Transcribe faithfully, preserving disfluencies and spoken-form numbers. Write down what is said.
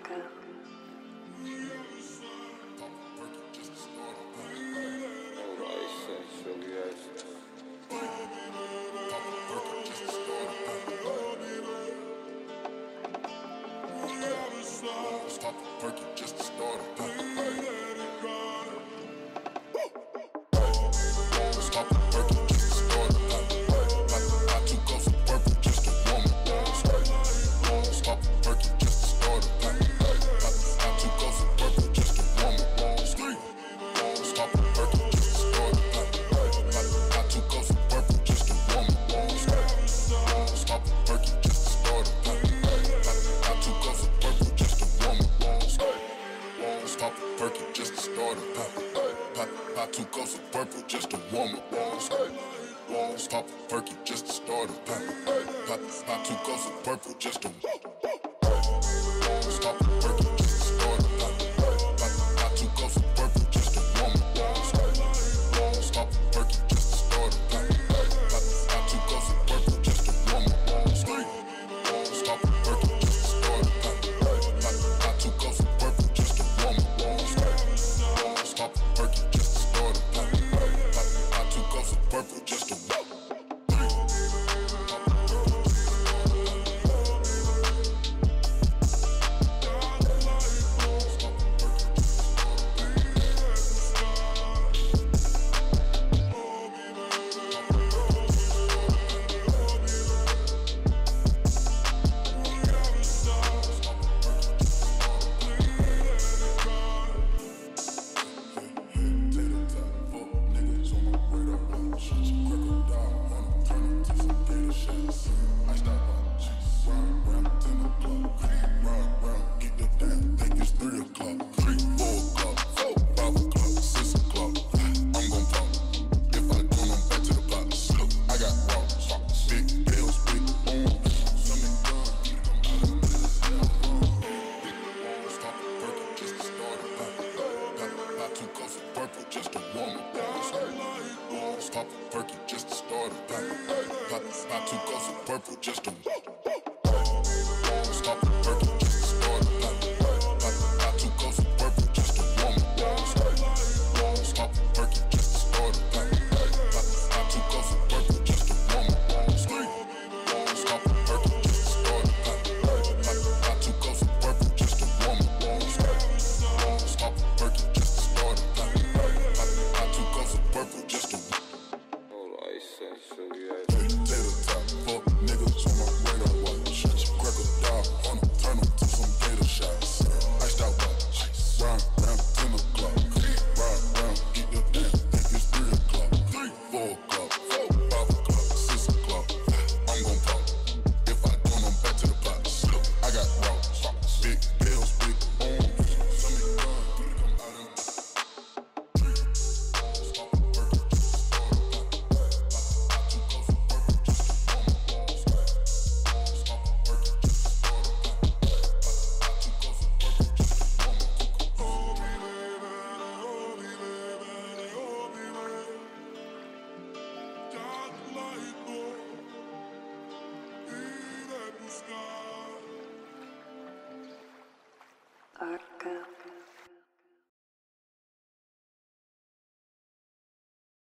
Stop perky just to start a Stop perky just to start a I two ghosts of purple just to warm it. Stop perky just to start a I two ghosts of purple just to warm it. Stop perky just to start a I two ghosts of purple just to warm it. Stop perky just to start a I two ghosts of purple just to warm it. Stop perky just to start a I two ghosts of purple just to warm it. Stop perky just to start a I two ghosts of purple just to Stop perky just to start a I two ghosts of purple just to warm it. Stop perky just to start a I two ghosts of purple just to warm it. Stop perky just to start a I two ghosts of purple just to warm it. Stop perky just to start a I two ghosts of purple just to warm it. Just to warm it. Stop perky just to start a I two ghosts of purple just to